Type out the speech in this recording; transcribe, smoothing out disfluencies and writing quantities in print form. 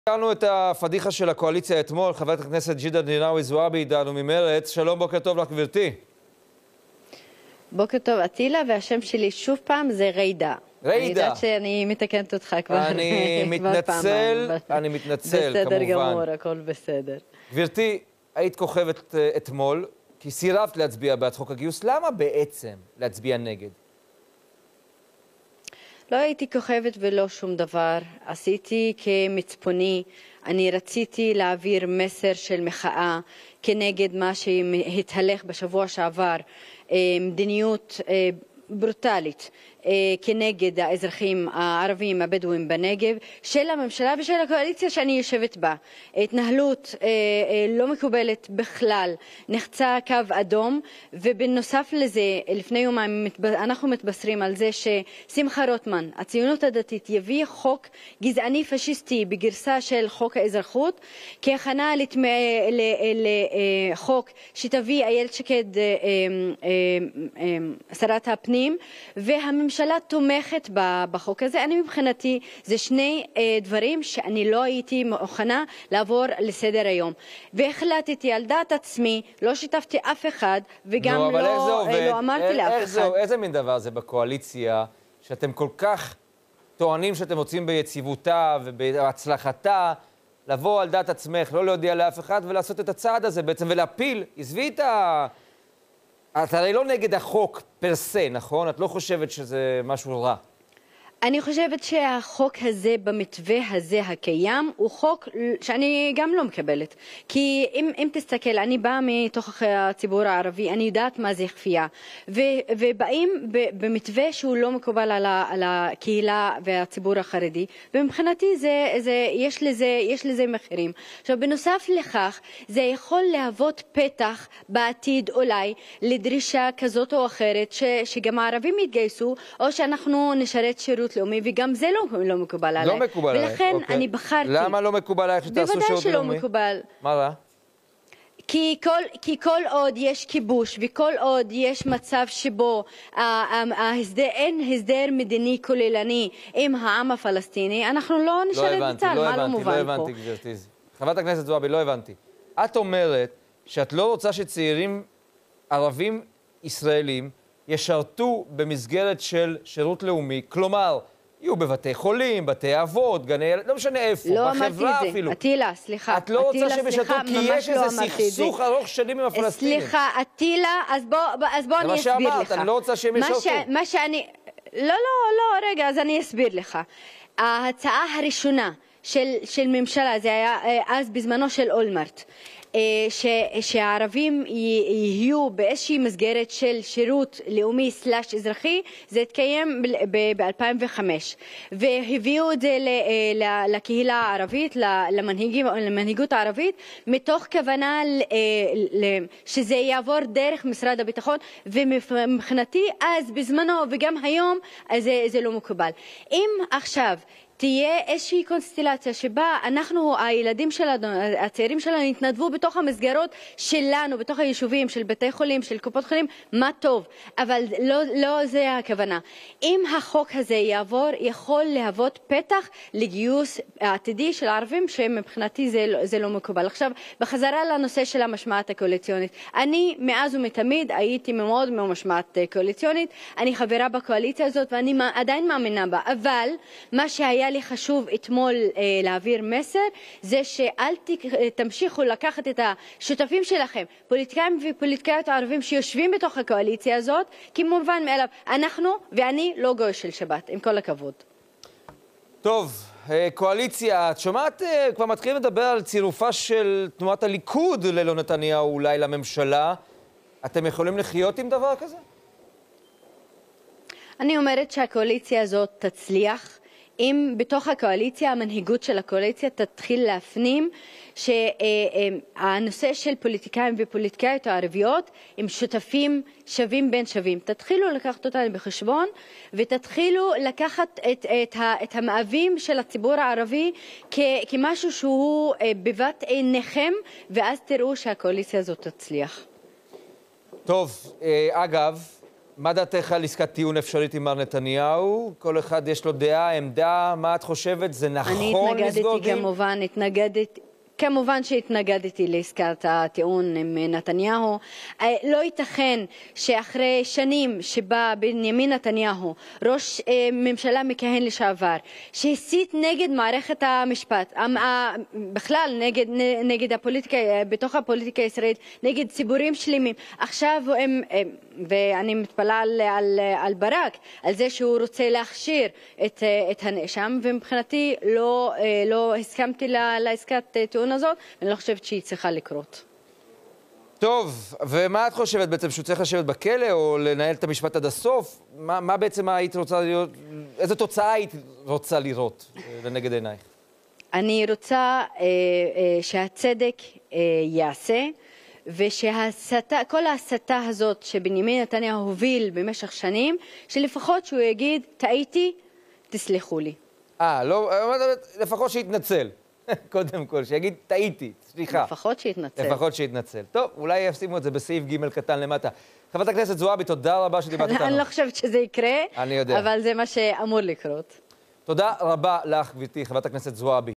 הכרנו את הפדיחה של הקואליציה אתמול, חברת הכנסת ג'ידא רינאוי זועבי איתנו ממרץ. שלום, בוקר טוב לך גברתי. בוקר טוב אטילה, והשם שלי שוב פעם זה ריידה. ריידה. אני יודעת שאני מתקנת אותך כבר. אני מתנצל, בסדר כמובן. גמור, הכל בסדר. גברתי, היית כוכבת אתמול, כי סירבת להצביע בעד חוק הגיוס. למה בעצם להצביע נגד? לא הייתי כוכבת ולא שום דבר. עשיתי כמצפוני. אני רציתי להעביר מסר של מחאה כנגד מה שהתהלך בשבוע שעבר, מדיניות ברוטלית כנגד האזרחים הערבים הבדואים בנגב של הממשלה ושל הקואליציה שאני יושבת בה. התנהלות לא מקובלת בכלל, נחצה קו אדום, ובנוסף לזה לפני יומיים אנחנו מתבשרים על זה ששמחה רוטמן, הציונות הדתית, יביא חוק גזעני פשיסטי בגרסה של חוק האזרחות כהכנה לחוק שתביא איילת שקד שרת הפנים, והממשלה תומכת בחוק הזה. אני מבחינתי זה שני דברים שאני לא הייתי מוכנה לעבור לסדר היום, והחלטתי על דעת עצמי, לא שיתפתי אף אחד וגם לא אמרתי לאף אחד. איזה מין דבר זה בקואליציה שאתם כל כך טוענים שאתם רוצים ביציבותה ובהצלחתה, לבוא על דעת עצמך, לא להודיע לאף אחד ולעשות את הצעד הזה בעצם ולהפיל? עזבי את את הרי לא נגד החוק פרסה, נכון? את לא חושבת שזה משהו רע? אני חושבת שהחוק הזה במתווה הזה הקיים הוא חוק שאני גם לא מקבלת. כי אם תסתכל, אני באה מתוך הציבור הערבי, אני יודעת מה זה כפייה. ובאים במתווה שהוא לא מקובל על הקהילה והציבור החרדי. ומבחינתי יש לזה מחירים. עכשיו, בנוסף לכך, זה יכול להוות פתח בעתיד אולי לדרישה כזאת או אחרת שגם הערבים יתגייסו, או שאנחנו נשרת שירות לאומי, וגם זה לא מקובל עליי. לא מקובל עליי. ולכן אני בחרתי. למה לא מקובל עליי שתעשו שירות לאומי? בוודאי שלא מקובל. מה רע? כי כל עוד יש כיבוש וכל עוד יש מצב שבו אין הסדר מדיני כוללני עם העם הפלסטיני, אנחנו לא נשרת בצה"ל. מה לא מובן פה? לא הבנתי, גברתי. חברת הכנסת זועבי, לא הבנתי. את אומרת שאת לא רוצה שצעירים ערבים ישראלים ישרתו במסגרת של שירות לאומי, כלומר, יהיו בבתי חולים, בתי אבות, גני ילדים, לא משנה איפה, בחברה אפילו. אטילה, סליחה. את לא רוצה שהם ישרתו כי יש איזה סכסוך ארוך שנים עם הפלסטינים. סליחה, אטילה, אז בוא אני אסביר לך. זה מה שאמרת, אני לא רוצה שהם ישרתו. לא, רגע, אז אני אסביר לך. ההצעה הראשונה של ממשלה, זה היה אז בזמנו של אולמרט, שהערבים יהיו באיזושהי מסגרת של שירות לאומי סלש אזרחי, זה התקיים ב-2005, והביאו את זה לקהילה הערבית, למנהיגות הערבית, מתוך כוונה שזה יעבור דרך משרד הביטחון, ומבחינתי אז בזמנו וגם היום זה לא מקובל. אם עכשיו תהיה איזושהי קונסטלציה שבה אנחנו, הילדים שלנו, הצעירים שלנו, יתנדבו בתוך המסגרות שלנו, בתוך היישובים של בתי חולים, של קופות חולים, מה טוב. אבל לא זה הכוונה. אם החוק הזה יעבור, יכול להוות פתח לגיוס העתידי של הערבים, שמבחינתי זה לא מקובל. עכשיו, בחזרה לנושא של המשמעת הקואליציונית. אני מאז ומתמיד הייתי מאוד משמעת קואליציונית. אני חברה בקואליציה הזאת ואני עדיין מאמינה בה. אבל מה שהיה לי חשוב אתמול להעביר מסר, זה שאל תמשיכו לקחת את השותפים שלכם, פוליטיקאים ופוליטיקאיות ערבים שיושבים בתוך הקואליציה הזאת, כי מובן מאליו, ואני לא גוי של שבת, עם כל הכבוד. טוב, קואליציה, את שומעת, כבר מתחילים לדבר על צירופה של תנועת הליכוד ללא נתניהו אולי לממשלה. אתם יכולים לחיות עם דבר כזה? אני אומרת שהקואליציה הזאת תצליח, אם בתוך הקואליציה, המנהיגות של הקואליציה תתחיל להפנים שהנושא של פוליטיקאים ופוליטיקאיות הערביות הם שותפים שווים בין שווים. תתחילו לקחת אותנו בחשבון ותתחילו לקחת את המאווים של הציבור הערבי כמשהו שהוא בבת עיניכם, ואז תראו שהקואליציה הזאת תצליח. טוב, אגב, מה דעתך על עסקת טיעון אפשרית עם מר נתניהו? כל אחד יש לו דעה, עמדה, מה את חושבת? זה נכון לסגור דיל? כמובן שהתנגדתי לעסקת הטיעון עם נתניהו. לא ייתכן שאחרי שנים שבה בנימין נתניהו, ראש ממשלה מכהן לשעבר, שהסית נגד מערכת המשפט, בכלל נגד הפוליטיקה, בתוך הפוליטיקה הישראלית, נגד ציבורים שלמים. עכשיו ואני מתפלאה על ברק, על זה שהוא רוצה להכשיר את הנאשם, ומבחינתי לא הסכמתי לעסקת טיעון הזאת, אני לא חושבת שהיא צריכה לקרות. טוב, ומה את חושבת בעצם? שהוא צריך לשבת בכלא או לנהל את המשפט עד הסוף? מה בעצם היית רוצה לראות? איזו תוצאה היית רוצה לראות לנגד עינייך? אני רוצה שהצדק יעשה, ושכל ההסתה הזאת שבנימין נתניהו הוביל במשך שנים, שלפחות שהוא יגיד, טעיתי, תסלחו לי. לא, לפחות שיתנצל. קודם כל, שיגיד, טעיתי, סליחה. לפחות שיתנצל. לפחות שיתנצל. טוב, אולי ישימו את זה בסעיף ג' קטן למטה. חברת הכנסת זועבי, תודה רבה שדיברת איתנו. אני לא חושבת שזה יקרה, אני יודע. אבל זה מה שאמור לקרות. תודה רבה לך, גברתי, חברת הכנסת זועבי.